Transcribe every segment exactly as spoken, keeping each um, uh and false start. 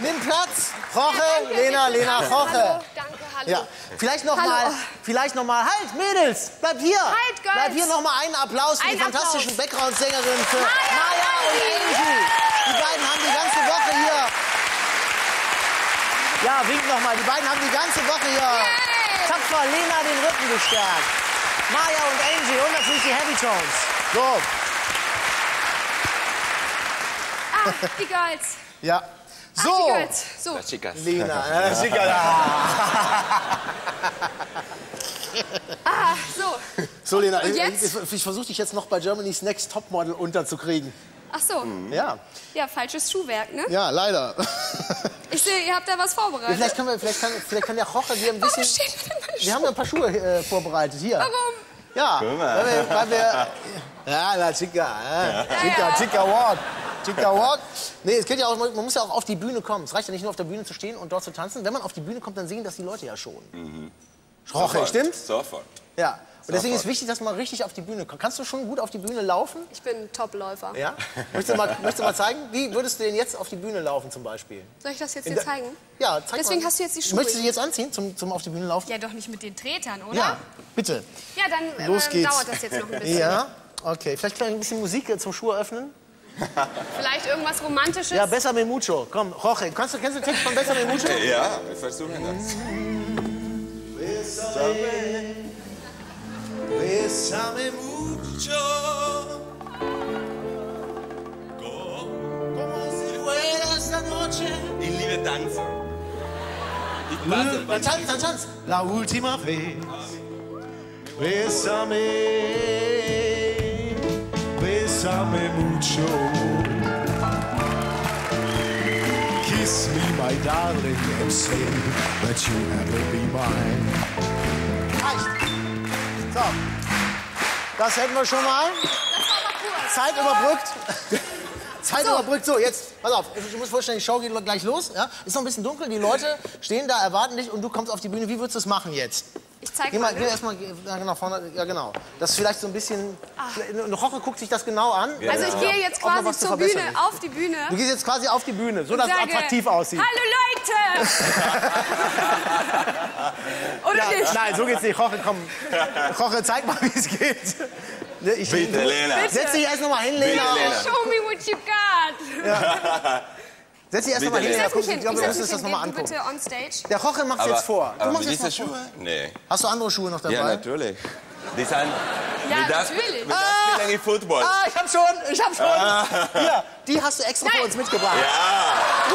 Nimm Platz. Roche, Ja, danke. Lena, Lena, Roche. Hallo, danke, hallo. Ja, vielleicht noch Hallo. mal, vielleicht noch mal, halt, Mädels, bleib hier. Halt, Girls. Bleib hier noch mal einen Applaus für Ein die fantastischen Applaus. Background-Sängerinnen für Maya Maya und Angie. Die beiden haben die ganze Woche hier. Ja, wink noch mal. Die beiden haben die ganze Woche hier Yay. tapfer Lena den Rücken gestärkt. Maya und Angie und natürlich die Heavy Tones. So. Ah, die Girls. Ja. Ach, So. die Girls. So. Las chicas. Lena, äh, sicher. Ah, so. So, Lena, Und jetzt? ich, ich versuche dich jetzt noch bei Germany's Next Topmodel unterzukriegen. Ach so. Ja, Ja, falsches Schuhwerk, ne? ja, leider. Ich sehe, ihr habt da was Ja, vorbereitet. vielleicht, können wir, vielleicht, kann, vielleicht kann der Rocher dir ein Warum bisschen... stehen denn meine Schuhe? Wir haben ja ein paar Schuhe äh, vorbereitet, hier. Warum? Ja, Guck weil mal. wir, weil wir... Ja, na, chica, äh, chica, ja. chica walk. Chica walk. Nee, es geht ja auch, man muss ja auch auf die Bühne kommen. Es reicht ja nicht nur auf der Bühne zu stehen und dort zu tanzen. Wenn man auf die Bühne kommt, dann singen das die Leute ja schon. Mhm. Roche, Sofort. stimmt? Sofort. Ja. Und deswegen ist Sofort. wichtig, dass man richtig auf die Bühne kommt. Kannst du schon gut auf die Bühne laufen? Ich bin Topläufer. Ja? Möchtest du mal, möchtest du mal zeigen? Wie würdest du denn jetzt auf die Bühne laufen zum Beispiel? Soll ich das jetzt In dir der- zeigen? Ja, zeig Deswegen mal. hast du jetzt die Schuhe. Möchtest du die jetzt anziehen, zum, zum auf die Bühne laufen? Ja, doch nicht mit den Tretern, oder? Ja, bitte. Ja, dann Los ähm, geht's. dauert das jetzt noch ein bisschen. Ja, okay. Vielleicht ein bisschen Musik äh, zum Schuhe öffnen? Vielleicht irgendwas Romantisches? Ja, Besser me mucho. Komm, Jorge, kannst du, kennst du den Text von Besser me mucho? Ja, wir versuchen das. Bésame mucho. Como si fuera esta noche. Ich liebe Tanzen. Ich passe Dann tanz, dann tanz. La última vez. Bésame. Bésame mucho. Kiss me, my darling, and say that you never be mine. Reicht. So. Das hätten wir schon mal. Zeit überbrückt. Zeit So. überbrückt. So, jetzt, pass auf. Ich muss vorstellen, die Show geht gleich los. Ja? Ist noch ein bisschen dunkel. Die Leute stehen da, erwarten dich und du kommst auf die Bühne. Wie würdest du es machen jetzt? Ich zeig Geh mal, mal, geh ne? erst mal ja, genau, vorne. Ja, genau. Das ist vielleicht so ein bisschen. Eine Roche guckt sich das genau an. Also ich gehe jetzt Ob noch quasi was zu zur verbessern Bühne, ist. auf die Bühne. Du gehst jetzt quasi auf die Bühne, so dass es sage, attraktiv aussieht. Hallo Leute! Oder Ja, nicht? nein, so geht's nicht. Roche, komm. Roche, zeig mal, wie es geht. Ne, Ich, Bitte, du- Lena. Setz dich erst noch mal hin, Bitte, Lena. Lena. Show me what you got. Setz dich erst noch mal Bitte, hin, Lena. Lena. Setz mich hin. Ich glaube, Ich wir setz müssen mich uns das hin. noch mal Geh du angucken. bitte on stage. Der Roche macht jetzt vor. Du aber machst mit jetzt mal diesen vor. Schuhe? Nee. Hast du andere Schuhe noch dabei? Ja, natürlich. Die sind... Ja, wie das, natürlich. Wie das spielen in Football. Ah, ich hab schon, ich hab schon. Hier, die hast du extra für Nein. uns mitgebracht. Ja. Woo!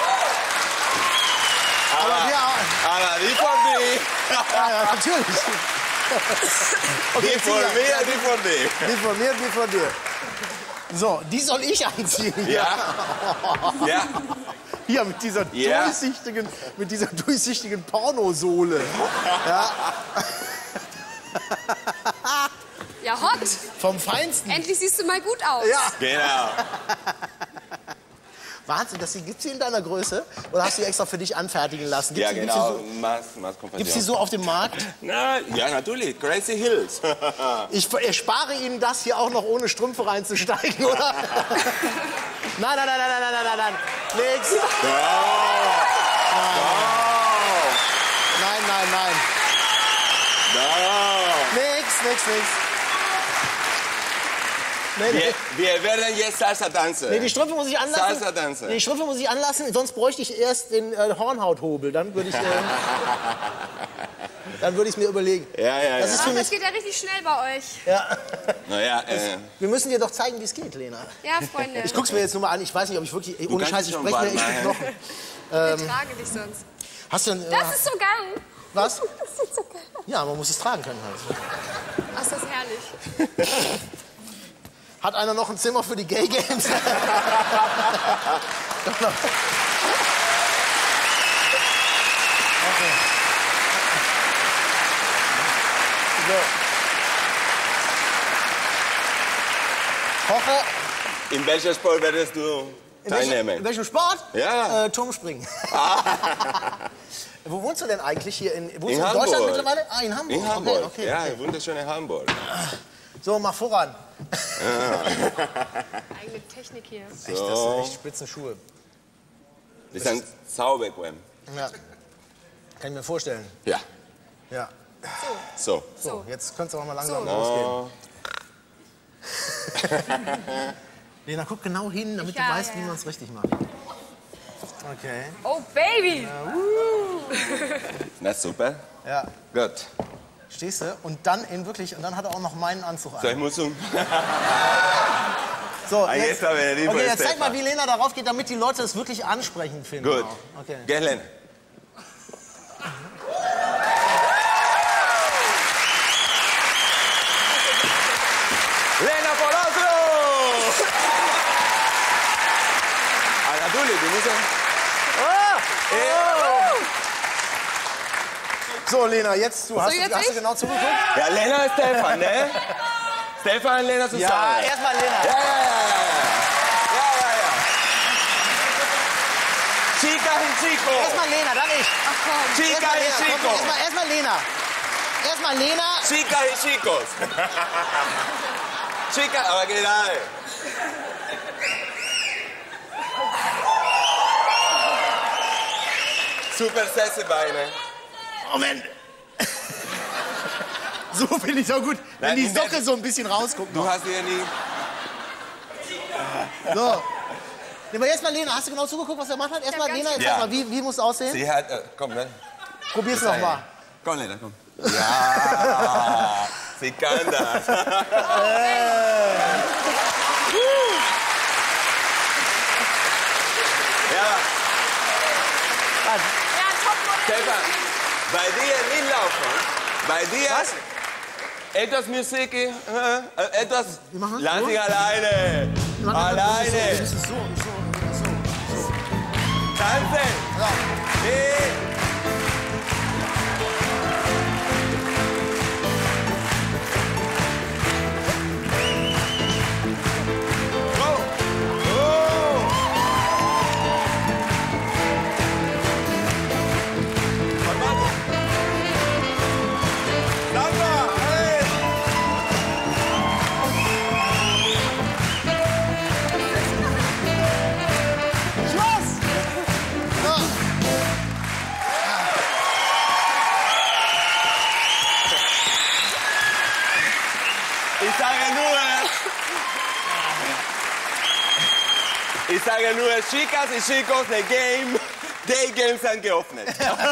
Aber, wir auch. aber die von dir. Ja, ja, natürlich. Die zieh von mal. mir, die von dir. Die von mir, die von dir. So, die soll ich anziehen. Ja. Ja. Hier mit dieser Ja. durchsichtigen, mit dieser durchsichtigen Pornosohle. Ja, Ja, hot. vom Feinsten. Endlich siehst du mal gut aus. Ja. Genau. Wahnsinn, das gibt sie in deiner Größe? Oder hast du die extra für dich anfertigen lassen? Gibt's Ja, die, genau. Gibt's Más, más die, so, gibt's die Kompassion. so auf dem Markt? Na, ja, natürlich. Crazy Hills. Ich erspare Ihnen das, hier auch noch ohne Strümpfe reinzusteigen, oder? Nein, nein, nein, nein, nein, nein, nein, nein. Nix. Nein, nein, nein. No. Nix, nix, nix. Nee, nee. Wir, wir werden jetzt Salsa tanzen. Nee, die Strümpfe muss ich anlassen. Salsa tanzen. Nee, die Strümpfe muss ich anlassen, sonst bräuchte ich erst den äh, Hornhauthobel. Dann würde ich, äh, dann würde ich es mir überlegen. Ja, ja, Das ja. ist Ach, für das mich. geht ja richtig schnell bei euch. Ja. Naja, äh, Wir müssen dir doch zeigen, wie es geht, Lena. Ja, Freunde. Ich guck's mir jetzt nur mal an. Ich weiß nicht, ob ich wirklich. Ohne kannst Scheiß, dich ich schon breche mir warm echt die machen. Knochen. Ich trage dich sonst. Hast du ein, Das ist so geil. was? Das sieht so geil aus. Ja, man muss es tragen können halt. Ach, ist das herrlich. Hat einer noch ein Zimmer für die Gay Games? Okay. So. Koche. in welcher Sport würdest du In welchem, teilnehmen? in welchem Sport? Ja. Äh, Turmspringen. Wo wohnst du denn eigentlich hier? In, wohnst In du in Hamburg. Deutschland mittlerweile? Ah, in Hamburg. In Hamburg, Okay, okay, ja, okay. wunderschöne Hamburg. So, mach voran. Eigene Technik hier. Echt, das sind echt spitze Schuhe. Wir sind saubequem. Ja. Kann ich mir vorstellen. Ja. Ja. So. So, jetzt könnt's aber mal langsam So. losgehen. Lena, guck genau hin, damit Ja, du weißt, ja, wie ja. man es richtig macht. Okay. Oh, Baby! Na super. Ja. Gut. Stehst du? Und dann in wirklich, und dann hat er auch noch meinen Anzug So, an. ich muss um. So, Ah, jetzt aber der Lieber okay, ist jetzt zeig Stefan. mal, wie Lena darauf geht, damit die Leute es wirklich ansprechend finden. Gut. Auch. Okay. Geh, Lena. Lena Polastro! Ah, natürlich, du musst ja... So, Lena, jetzt, du hast, jetzt hast du ich? genau zugeguckt? Ja, Lena ist Stefan, ne? Stefan und Lena zusammen. Ja, erstmal Lena. Ja, ja, ja, ja. Ja, ja, ja. Chica y Chico. Erstmal Lena, dann ich. Ach komm. Chica Erstmal y Lena. Chico. Komm, Erstmal erstmal Lena. Erstmal Lena. Chica y Chicos. Chica, aber geht rein. Super sexy Beine. Moment. So finde ich auch gut, wenn Nein, die in der- Socke so ein bisschen rausguckt. Du noch. hast ja nie... So. Nehmen wir erstmal Lena. Hast du genau zugeguckt, was er gemacht hat? Erstmal ganz Lena, jetzt Ja. sag mal, wie, wie muss es aussehen? Sie hat... Äh, komm, ne? Probier's noch mal. Komm, Lena, komm. Ja, sie kann das. Ja, Ja, Topmodel. Stefan, bei dir nicht laufen. Bei dir etwas Musik, äh, äh, etwas... machen wir? Lass So? dich alleine. Wir machen das Alleine. So, so, so, so. Tanzen. Hey. Go. Go. Vamos. Samba, hey. Schluss! So. Ich sage nur... Ich sage nur, Chicas y Chicos, the game, Day Games sind geöffnet.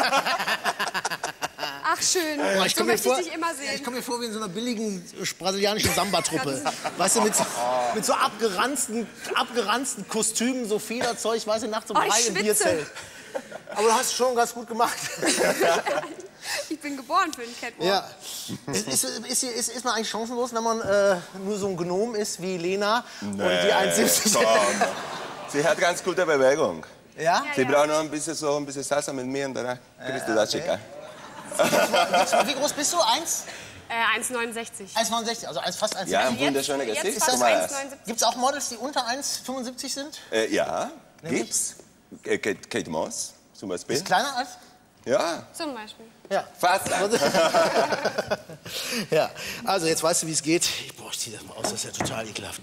Ach, schön. Boah, ich so komm mir möchte vor- ich dich immer Ja, ich sehen. komme mir vor wie in so einer billigen äh, brasilianischen Samba-Truppe. Weißt du, mit so, mit so abgeranzten, abgeranzten Kostümen, so Federzeug, weißt du, nachts um Oh, ich drei im schwitze. Bierzelt. Aber du hast es schon ganz gut gemacht. Ich bin geboren für den Catwalk. Ja. Ist, ist, ist, ist, ist man eigentlich chancenlos, wenn man äh, nur so ein Gnom ist wie Lena und die eins siebzig? komm. Sie hat ganz gute Bewegung. Ja? Sie ja. braucht noch ein bisschen, so ein bisschen Salsa mit mir und danach kriegst du das, okay. Chica. Wie groß bist du? eins? Äh, eins neunundsechzig. eins neunundsechzig, also eins- fast eins Ja, ein siebzig. wunderschönes Jetzt Gesicht. fast Guck mal eins das. neunundsiebzig. Gibt es auch Models, die unter eins fünfundsiebzig sind? Äh, ja, Nämlich? gibt's. Äh, Kate, Kate Moss zum Beispiel. Ist kleiner als? Ja, Zum Beispiel. Ja. fast. Ja, also jetzt weißt du, wie es geht. Boah, ich zieh das mal aus, das ist ja total ekelhaft.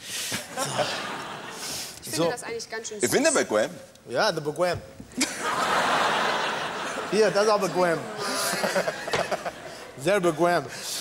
Ich finde So. das eigentlich ganz schön Ich süß. finde bequem. Ja, the bequem. Hier, das ist auch bequem. Sehr bequem.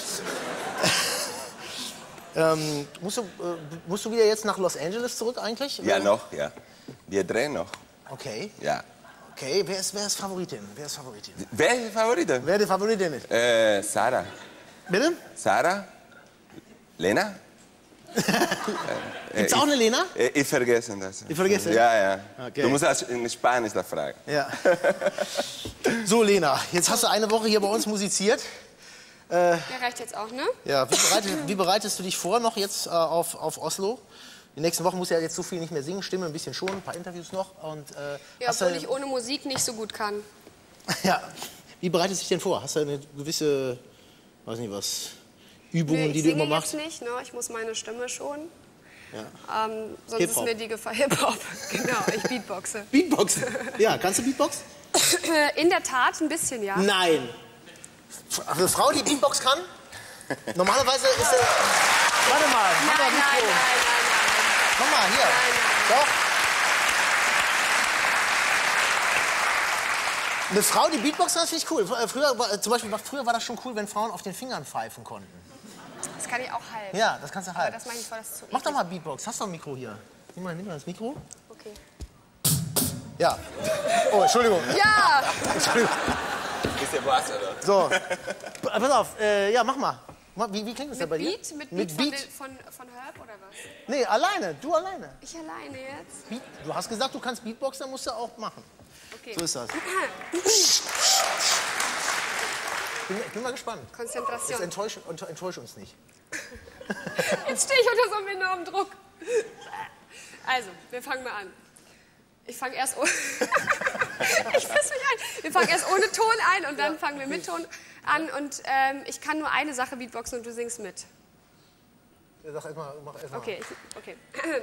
ähm, musst, du, äh, musst du wieder jetzt nach Los Angeles zurück eigentlich? Ja, Oder? noch, ja. Wir drehen noch. Okay, Ja. okay. Wer ist, wer ist Favoritin? Wer ist Favoritin? Wer ist die Favorite? Wer die Favoritin ist? Äh, Sarah. Bitte? Sarah? Lena? Gibt's auch eine Lena? Äh, ich vergesse das. Ich vergesse? Ja, ja. Okay. Du musst das in Spanisch da fragen. Ja. So, Lena, jetzt hast du eine Woche hier bei uns musiziert. Der reicht jetzt auch, ne? Ja, wie, bereitest, wie bereitest du dich vor noch jetzt äh, auf, auf Oslo? Die nächsten Wochen musst du ja jetzt so viel nicht mehr singen, Stimme ein bisschen schon, ein paar Interviews noch. Und, äh, Ja, hast du, obwohl ich ohne Musik nicht so gut kann. ja, wie bereitest du dich denn vor? Hast du eine gewisse, weiß nicht was, Übungen, Nee, ich die du singe immer machst? jetzt nicht, ne? Ich muss meine Stimme schonen. Ja. Ähm, sonst Hip-Hop. ist mir die Gefahr Hip-Hop. Genau, ich beatboxe. Beatboxen? Ja, kannst du Beatbox? In der Tat ein bisschen, ja. Nein. Eine Frau, die Beatbox kann? Normalerweise ist er... Warte mal, Nein, mach mal nein, nein, Mikro. nein, Komm mal, hier. nein, nein. Doch. Eine Frau, die Beatboxen, das finde ich cool. Früher, war- zum Beispiel, früher war das schon cool, wenn Frauen auf den Fingern pfeifen konnten. Das kann ich auch halten. Ja, das kannst du Aber halt. das meine ich voll, das ist zu Mach doch eklig. mal Beatbox. Hast du ein Mikro hier? Nimm mal, nimm mal das Mikro. Okay. Ja. Oh, Entschuldigung. Ja! Entschuldigung. Bisschen was, oder? So. Pa- Pass auf, äh, ja, mach mal. Mach- Wie, wie klingt das denn bei Mit dir? Beat? Mit Beat, Mit von, Beat? den- Von, von Herb oder was? Nee, alleine. Du alleine. Ich alleine jetzt? Beat. Du hast gesagt, du kannst Beatboxen, dann musst du auch machen. Okay. So ist das. Bin, ich bin mal gespannt. Jetzt Konzentration. enttäusch, unter- enttäusch uns nicht. Jetzt stehe ich unter so einem enormen Druck. Also, wir fangen mal an. Ich fange erst ohne... ich piss mich ein. Wir fangen erst ohne Ton ein und dann fangen wir mit Ton an. Und ähm, ich kann nur eine Sache beatboxen und du singst mit. Ja, Sag erst mal, mach erst mal. Okay, ich, okay.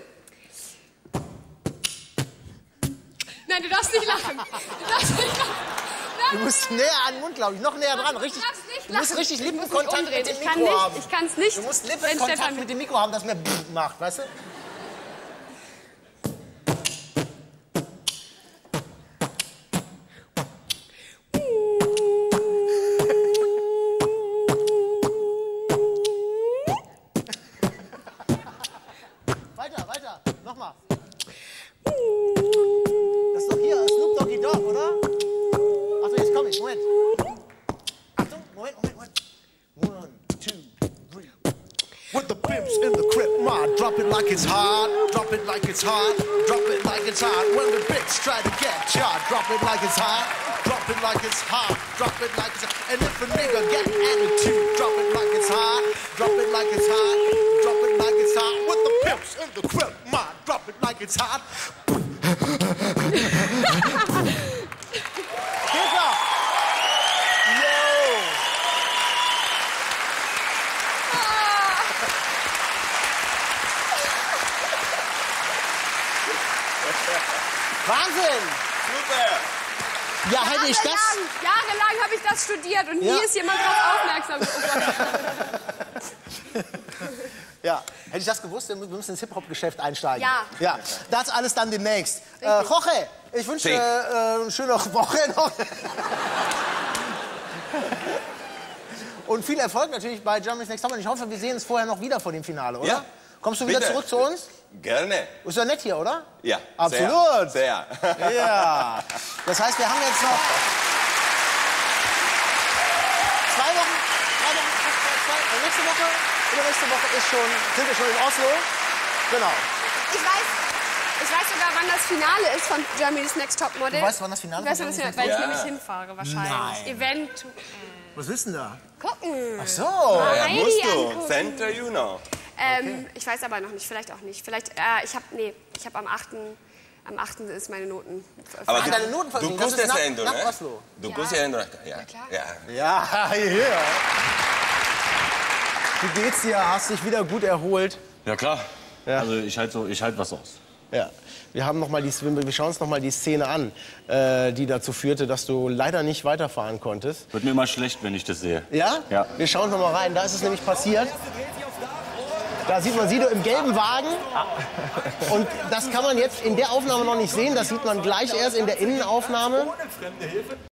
Nein, du darfst nicht lachen. Du darfst nicht lachen. Du musst näher an den Mund, glaube ich. Noch näher dran. Richtig, Du darfst nicht du musst lachen. richtig Ich muss mich Lippenkontakt umdrehen. mit dem Ich kann Mikro nicht, haben. ich kann es nicht. Du musst wenn Lippenkontakt Stefan mit dem Mikro haben, dass mehr macht, weißt du? Weiter, weiter. Nochmal. Das ist doch hier Snoop Doggy Dogg, oder? Achso, jetzt komm ich. Moment. Achtung, Moment, Moment, Moment. One, two, three. With the pimps in the crib, ma, drop it like it's hot, drop it like it's hot, drop it like it's hot. When the bitch try to get shot, drop it like it's hot, drop it like it's hot, drop it like it's hot. And if a nigga get attitude, drop it like it's hot, drop it like it's hot, drop it like it's hot. With the pimps in the crib, ma, drop it like it's hot. Hilfe! Yo! Wahnsinn! Super! Ja, hätte ich das... Jahrelang, jahrelang habe ich das studiert und Ja. nie ist jemand drauf aufmerksam. Oh Gott. Ja, hätte ich das gewusst, dann müssen wir ins Hip-Hop-Geschäft einsteigen. Ja. Ja, das alles dann demnächst. Äh, Jorge, ich wünsche Sí. äh, eine schöne Woche noch. Und viel Erfolg natürlich bei Germany's Next Top. Und ich hoffe, wir sehen uns vorher noch wieder vor dem Finale, oder? Ja. Kommst du wieder Bitte. zurück zu uns? Gerne. Ist ja nett hier, oder? Ja. Absolut. Sehr. sehr. Ja. Das heißt, wir haben jetzt noch zwei Wochen, drei Wochen, zwei, äh, nächste Woche, übernächste Woche ist schon, sind wir schon in Oslo. Genau. Ich weiß, ich weiß sogar, wann das Finale ist von Germany's Next Top Model. Du weißt, wann das Finale Ich weiß, von wann das Germany's Finale, weil Next ich Top- nämlich hinfahre wahrscheinlich. Nein. Eventuell. Was ist denn da? Gucken. Ach so. Ja, Heidi musst du. angucken. Center, you know. Ähm, ich weiß aber noch nicht, vielleicht auch nicht. Vielleicht, äh, ich habe, nee, ich habe am achten Am achten ist meine Noten. Aber Ah, du, deine Noten du verdienen, das guckst ist das nach- Ende, nach ne? Oslo. Du Ja. guckst ja Ende, ja. Na klar. Ja. Ja, hier. Wie geht's dir? Hast dich wieder gut erholt? Ja klar. Ja. Also ich halte so, ich halt was aus. Ja. Wir, haben noch mal die, wir schauen uns noch mal die Szene an, äh, die dazu führte, dass du leider nicht weiterfahren konntest. Wird mir immer schlecht, wenn ich das sehe. Ja? Ja. Wir schauen noch mal rein. Da ist es nämlich passiert. Da sieht man Sido im gelben Wagen. Und das kann man jetzt in der Aufnahme noch nicht sehen. Das sieht man gleich erst in der Innenaufnahme.